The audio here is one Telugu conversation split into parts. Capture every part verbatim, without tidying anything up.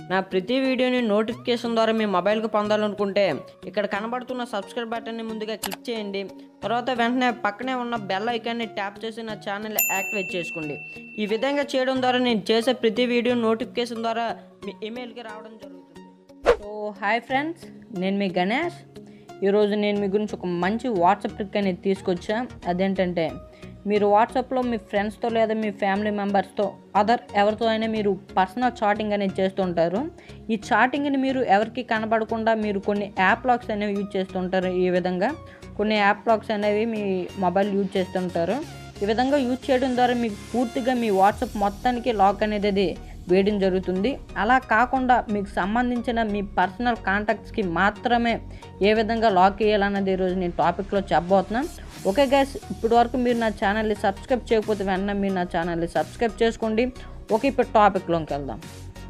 నా ప్రతి వీడియోని నోటిఫికేషన్ ద్వారా మీ మొబైల్కి పొందాలనుకుంటే ఇక్కడ కనబడుతున్న సబ్స్క్రైబ్ బటన్ని ముందుగా క్లిక్ చేయండి. తర్వాత వెంటనే పక్కనే ఉన్న బెల్ ఐకాన్ని ట్యాప్ చేసి నా ఛానల్ని యాక్టివేట్ చేసుకోండి. ఈ విధంగా చేయడం ద్వారా నేను చేసే ప్రతి వీడియో నోటిఫికేషన్ ద్వారా మీ ఈమెయిల్కి రావడం జరుగుతుంది. సో హాయ్ ఫ్రెండ్స్, నేను మీ గణేష్. ఈరోజు నేను మీ గురించి ఒక మంచి వాట్సాప్ ట్రిక్ అనేది తీసుకొచ్చా. అదేంటంటే మీరు వాట్సాప్లో మీ ఫ్రెండ్స్తో లేదా మీ ఫ్యామిలీ మెంబర్స్తో అదర్ ఎవరితో అయినా మీరు పర్సనల్ చాటింగ్ అనేది చేస్తుంటారు. ఈ చాటింగ్ని మీరు ఎవరికి కనబడకుండా మీరు కొన్ని యాప్ లాక్స్ అనేవి యూజ్ చేస్తుంటారు. ఈ విధంగా కొన్ని యాప్ లాక్స్ అనేవి మీ మొబైల్ యూజ్ చేస్తుంటారు. ఈ విధంగా యూజ్ చేయడం ద్వారా మీకు పూర్తిగా మీ వాట్సాప్ మొత్తానికి లాక్ అనేది అది వేయడం జరుగుతుంది. అలా కాకుండా మీకు సంబంధించిన మీ పర్సనల్ కాంటాక్ట్స్కి మాత్రమే ఏ విధంగా లాక్ చేయాలన్నది ఈరోజు నేను టాపిక్లో చెప్పబోతున్నాను. ఓకే గైస్, ఇప్పటి వరకు మీరు నా ఛానల్ని సబ్స్క్రైబ్ చేయకపోతే వెంటనే మీరు నా ఛానల్ని సబ్స్క్రైబ్ చేసుకోండి. ఓకే, ఇప్పుడు టాపిక్లోకి వెళ్దాం.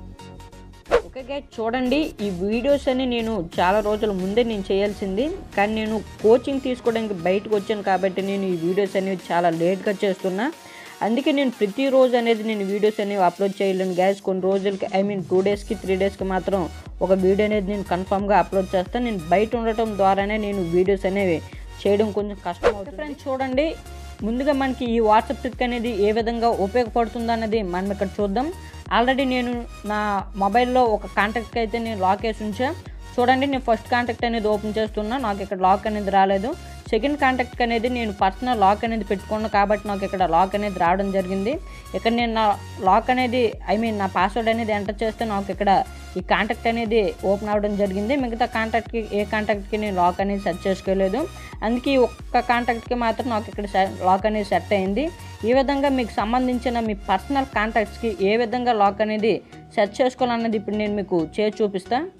ఓకే గైస్, చూడండి, ఈ వీడియోస్ అన్ని నేను చాలా రోజుల ముందే నేను చేయాల్సింది, కానీ నేను కోచింగ్ తీసుకోవడానికి బయటకు వచ్చాను కాబట్టి నేను ఈ వీడియోస్ అనేవి చాలా లేట్గా చేస్తున్నా. అందుకే నేను ప్రతిరోజు అనేది నేను వీడియోస్ అనేవి అప్లోడ్ చేయలేను గ్యాస్. కొన్ని రోజులకి ఐ మీన్ టూ డేస్కి త్రీ డేస్కి మాత్రం ఒక వీడియో అనేది నేను కన్ఫామ్గా అప్లోడ్ చేస్తాను. నేను బయట ఉండటం ద్వారానే నేను వీడియోస్ అనేవి చేయడం కొంచెం కష్టం అవుతుంది. ఫ్రెండ్స్ చూడండి, ముందుగా మనకి ఈ వాట్సాప్ ట్రిక్ అనేది ఏ విధంగా ఉపయోగపడుతుంది అన్నది మనం ఇక్కడ చూద్దాం. ఆల్రెడీ నేను నా మొబైల్లో ఒక కాంటాక్ట్కి అయితే నేను లాక్ వేసి ఉంచా. చూడండి, నేను ఫస్ట్ కాంటాక్ట్ అనేది ఓపెన్ చేస్తున్నా, నాకు ఇక్కడ లాక్ అనేది రాలేదు. సెకండ్ కాంటాక్ట్కి అనేది నేను పర్సనల్ లాక్ అనేది పెట్టుకున్నాను కాబట్టి నాకు ఇక్కడ లాక్ అనేది రావడం జరిగింది. ఇక్కడ నేను నా లాక్ అనేది ఐ మీన్ నా పాస్వర్డ్ అనేది ఎంటర్ చేస్తే నాకు ఇక్కడ ఈ కాంటాక్ట్ అనేది ఓపెన్ అవ్వడం జరిగింది. మిగతా కాంటాక్ట్కి ఏ కాంటాక్ట్కి నేను లాక్ అనేది సెట్ చేసుకోలేదు. అందుకే ఈ ఒక్క కాంటాక్ట్కి మాత్రం నాకు ఇక్కడ లాక్ అనేది సెట్ అయింది. ఈ విధంగా మీకు సంబంధించిన మీ పర్సనల్ కాంటాక్ట్స్కి ఏ విధంగా లాక్ అనేది సెట్ చేసుకోవాలన్నది ఇప్పుడు నేను మీకు చేసి చూపిస్తాను.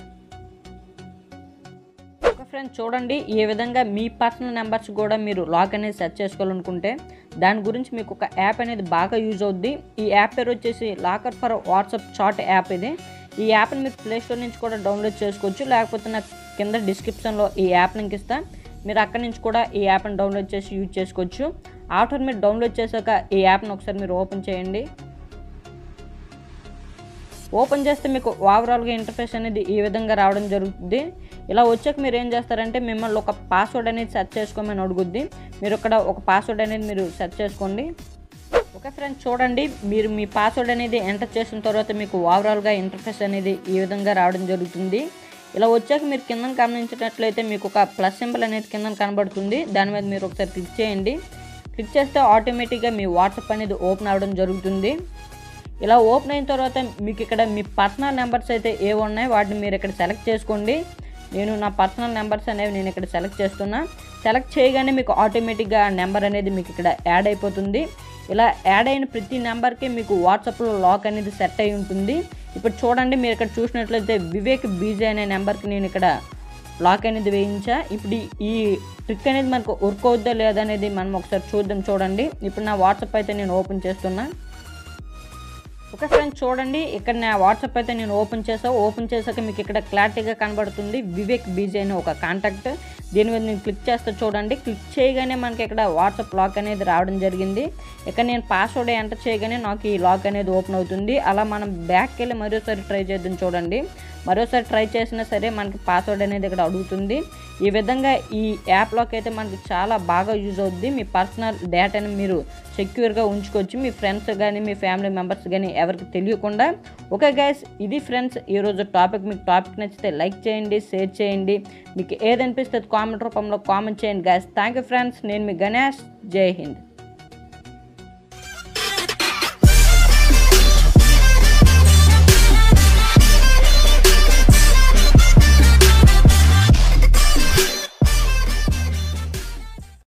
ఫ్రెండ్స్ చూడండి, ఈ విధంగా మీ పర్సనల్ నెంబర్స్ కూడా మీరు లాక్ అనేది సెట్ చేసుకోవాలనుకుంటే దాని గురించి మీకు ఒక యాప్ అనేది బాగా యూజ్ అవుద్ది. ఈ యాప్ పేరు వచ్చేసి locker for WhatsApp chat app. ఇది ఈ యాప్ని మీరు ప్లేస్టోర్ నుంచి కూడా డౌన్లోడ్ చేసుకోవచ్చు, లేకపోతే నాకు కింద డిస్క్రిప్షన్లో ఈ యాప్ లింక్ ఇస్తా, మీరు అక్కడి నుంచి కూడా ఈ యాప్ని డౌన్లోడ్ చేసి యూజ్ చేసుకోవచ్చు. ఆఫ్టర్ మీరు డౌన్లోడ్ చేశాక ఈ యాప్ని ఒకసారి మీరు ఓపెన్ చేయండి. ఓపెన్ చేస్తే మీకు ఓవరాల్గా ఇంటర్ఫేస్ అనేది ఈ విధంగా రావడం జరుగుతుంది. ఇలా వచ్చాక మీరు ఏం చేస్తారంటే మిమ్మల్ని ఒక పాస్వర్డ్ అనేది సెట్ చేసుకోమని అడుగుద్ది. మీరు ఇక్కడ ఒక పాస్వర్డ్ అనేది మీరు సెట్ చేసుకోండి. ఓకే ఫ్రెండ్స్ చూడండి, మీరు మీ పాస్వర్డ్ అనేది ఎంటర్ చేసిన తర్వాత మీకు ఓవరాల్గా ఇంటర్ఫేస్ అనేది ఈ విధంగా రావడం జరుగుతుంది. ఇలా వచ్చాక మీరు కింద గమనించినట్లయితే మీకు ఒక ప్లస్ సింబల్ అనేది కింద కనబడుతుంది. దాని మీద మీరు ఒకసారి క్లిక్ చేయండి. క్లిక్ చేస్తే ఆటోమేటిక్గా మీ వాట్సాప్ అనేది ఓపెన్ అవ్వడం జరుగుతుంది. ఇలా ఓపెన్ అయిన తర్వాత మీకు ఇక్కడ మీ పర్సనల్ నెంబర్స్ అయితే ఏవి ఉన్నాయో వాటిని మీరు ఇక్కడ సెలెక్ట్ చేసుకోండి. నేను నా పర్సనల్ నెంబర్స్ అనేవి నేను ఇక్కడ సెలెక్ట్ చేస్తున్నా. సెలెక్ట్ చేయగానే మీకు ఆటోమేటిక్గా ఆ నెంబర్ అనేది మీకు ఇక్కడ యాడ్ అయిపోతుంది. ఇలా యాడ్ అయిన ప్రతి నెంబర్కి మీకు వాట్సాప్లో లాక్ అనేది సెట్ అయి ఉంటుంది. ఇప్పుడు చూడండి, మీరు ఇక్కడ చూసినట్లయితే వివేక్ బీజే అనే నెంబర్కి నేను ఇక్కడ లాక్ అనేది వేయించా. ఇప్పుడు ఈ ట్రిక్ అనేది మనకు వర్క్ అవుద్దా లేదా అనేది మనం ఒకసారి చూద్దాం. చూడండి, ఇప్పుడు నా వాట్సాప్ అయితే నేను ఓపెన్ చేస్తున్నా. ఓకే ఫ్రెండ్స్ చూడండి, ఇక్కడ నా వాట్సాప్ అయితే నేను ఓపెన్ చేసాను. ఓపెన్ చేశాక మీకు ఇక్కడ క్లారిటీగా కనబడుతుంది వివేక్ బీజే అనే ఒక కాంటాక్ట్. దీని మీద నేను క్లిక్ చేస్తా. చూడండి, క్లిక్ చేయగానే మనకి ఇక్కడ వాట్సాప్ లాక్ అనేది రావడం జరిగింది. ఇక్కడ నేను పాస్వర్డ్ ఎంటర్ చేయగానే నాకు ఈ లాక్ అనేది ఓపెన్ అవుతుంది. అలా మనం బ్యాక్కి వెళ్ళి మరోసారి ట్రై చేద్దాం. చూడండి, మరోసారి ట్రై చేసినా సరే మనకి పాస్వర్డ్ అనేది ఇక్కడ అడుగుతుంది. ఈ విధంగా ఈ యాప్ లాక్ అయితే మనకి చాలా బాగా యూజ్ అవుద్ది. మీ పర్సనల్ డేటాని మీరు సెక్యూర్గా ఉంచుకోవచ్చు, మీ ఫ్రెండ్స్ కానీ మీ ఫ్యామిలీ మెంబర్స్ కానీ ఎవరికి తెలియకుండా. ఓకే గైస్, ఇది ఫ్రెండ్స్ ఈరోజు టాపిక్. మీకు టాపిక్ నచ్చితే లైక్ చేయండి, షేర్ చేయండి, మీకు ఏదనిపిస్తే కామెంట్ రూపంలో కామెంట్ చేయండి గైస్. థ్యాంక్ యూ ఫ్రెండ్స్, నేను మీ గణేష్. జై హింద్.